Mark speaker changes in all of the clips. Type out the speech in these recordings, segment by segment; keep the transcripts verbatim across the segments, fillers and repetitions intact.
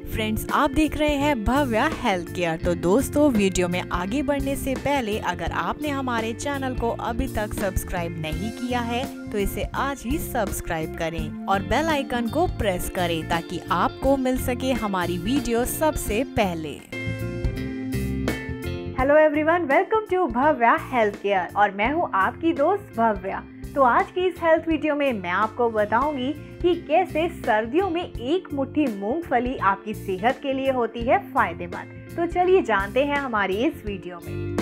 Speaker 1: Friends, आप देख रहे हैं भव्या हेल्थ केयर। तो दोस्तों, वीडियो में आगे बढ़ने से पहले अगर आपने हमारे चैनल को अभी तक सब्सक्राइब नहीं किया है तो इसे आज ही सब्सक्राइब करें और बेल आइकन को प्रेस करें ताकि आपको मिल सके हमारी वीडियो सबसे पहले।
Speaker 2: Hello everyone, welcome to Bhavya health care और मैं हूँ आपकी दोस्त भव्या। तो आज की इस हेल्थ वीडियो में मैं आपको बताऊंगी कि कैसे सर्दियों में एक मुट्ठी मूंगफली आपकी सेहत के लिए होती है फायदेमंद। तो चलिए जानते हैं हमारी इस वीडियो में।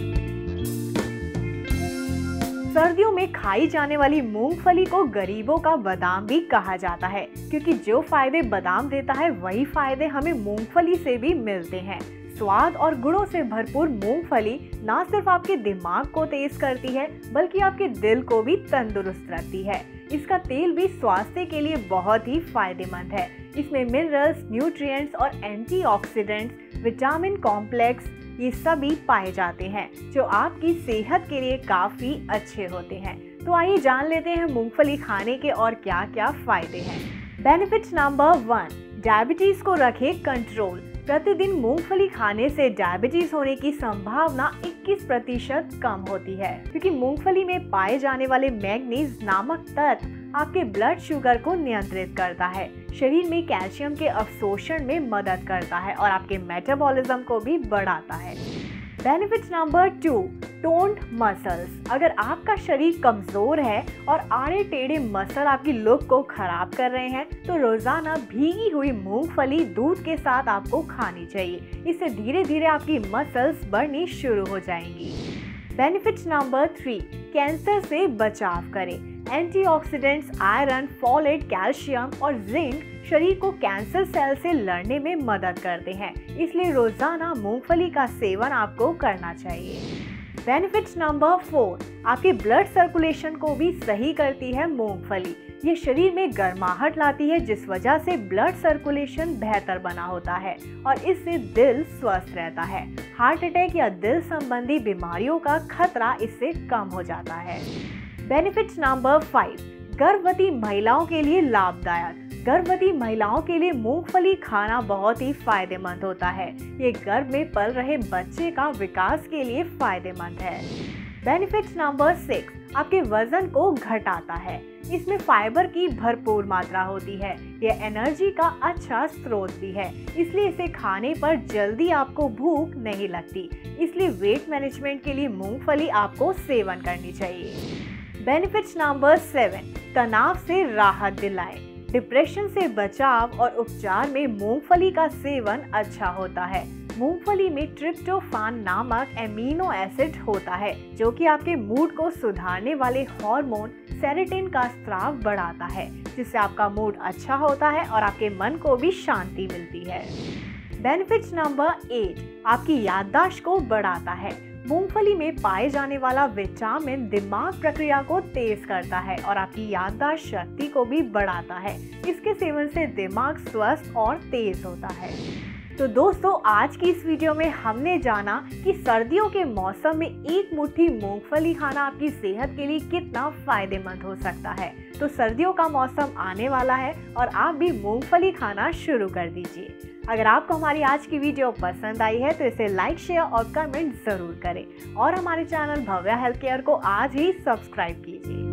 Speaker 2: सर्दियों में खाई जाने वाली मूंगफली को गरीबों का बादाम भी कहा जाता है, क्योंकि जो फायदे बादाम देता है वही फायदे हमें मूंगफली से भी मिलते हैं। स्वाद और गुणों से भरपूर मूंगफली ना सिर्फ आपके दिमाग को तेज करती है बल्कि आपके दिल को भी तंदुरुस्त रखती है। इसका तेल भी स्वास्थ्य के लिए बहुत ही फायदेमंद है। इसमें मिनरल्स, न्यूट्रिएंट्स और एंटीऑक्सीडेंट्स, विटामिन कॉम्प्लेक्स ये सभी पाए जाते हैं जो आपकी सेहत के लिए काफी अच्छे होते हैं। तो आइए जान लेते हैं मूंगफली खाने के और क्या क्या फायदे हैं। बेनिफिट्स नंबर वन, डायबिटीज को रखे कंट्रोल। प्रतिदिन मूंगफली खाने से डायबिटीज होने की संभावना इक्कीस प्रतिशत कम होती है, क्योंकि मूंगफली में पाए जाने वाले मैग्नीज नामक तत्व आपके ब्लड शुगर को नियंत्रित करता है, शरीर में कैल्शियम के अवशोषण में मदद करता है और आपके मेटाबॉलिज्म को भी बढ़ाता है। Benefits number two, toned muscles. अगर आपका शरीर कमजोर है और आड़े टेढ़े मसल आपकी लुक को खराब कर रहे हैं तो रोजाना भीगी हुई मूंगफली दूध के साथ आपको खानी चाहिए। इससे धीरे धीरे आपकी मसल्स बढ़नी शुरू हो जाएंगी। बेनिफिट्स नंबर थ्री, कैंसर से बचाव करें। एंटीऑक्सीडेंट्स, आयरन, फोलेट, कैल्शियम और जिंक शरीर को कैंसर सेल से लड़ने में मदद करते हैं, इसलिए रोजाना मूंगफली का सेवन आपको करना चाहिए। बेनिफिट्स नंबर फोर, आपके ब्लड सर्कुलेशन को भी सही करती है मूंगफली। ये शरीर में गर्माहट लाती है जिस वजह से ब्लड सर्कुलेशन बेहतर बना होता है और इससे दिल स्वस्थ रहता है। हार्ट अटैक या दिल संबंधी बीमारियों का खतरा इससे कम हो जाता है। बेनिफिट्स नंबर फाइव, गर्भवती महिलाओं के लिए लाभदायक। गर्भवती महिलाओं के लिए मूंगफली खाना बहुत ही फायदेमंद होता है। ये गर्भ में पल रहे बच्चे का विकास के लिए फायदेमंद है। बेनिफिट्स नंबर सिक्स, आपके वजन को घटाता है। इसमें फाइबर की भरपूर मात्रा होती है। यह एनर्जी का अच्छा स्रोत भी है, इसलिए इसे खाने पर जल्दी आपको भूख नहीं लगती। इसलिए वेट मैनेजमेंट के लिए मूंगफली आपको सेवन करनी चाहिए। बेनिफिट्स नंबर सेवन, तनाव से राहत दिलाएं। डिप्रेशन से बचाव और उपचार में मूंगफली का सेवन अच्छा होता है। मूंगफली में ट्रिप्टोफान नामक एमिनो एसिड होता है जो कि आपके मूड को सुधारने वाले हार्मोन सेरोटोनिन का स्राव बढ़ाता है, जिससे आपका मूड अच्छा होता है और आपके मन को भी शांति मिलती है। बेनिफिट्स नंबर एट, आपकी याददाश्त को बढ़ाता है। मूंगफली में पाए जाने वाला विटामिन दिमाग प्रक्रिया को तेज करता है और आपकी याददाश्त शक्ति को भी बढ़ाता है। इसके सेवन से दिमाग स्वस्थ और तेज होता है। तो दोस्तों, आज की इस वीडियो में हमने जाना कि सर्दियों के मौसम में एक मुट्ठी मूंगफली खाना आपकी सेहत के लिए कितना फायदेमंद हो सकता है। तो सर्दियों का मौसम आने वाला है और आप भी मूंगफली खाना शुरू कर दीजिए। अगर आपको हमारी आज की वीडियो पसंद आई है तो इसे लाइक, शेयर और कमेंट जरूर करें और हमारे चैनल भव्या हेल्थ केयर को आज ही सब्सक्राइब कीजिए।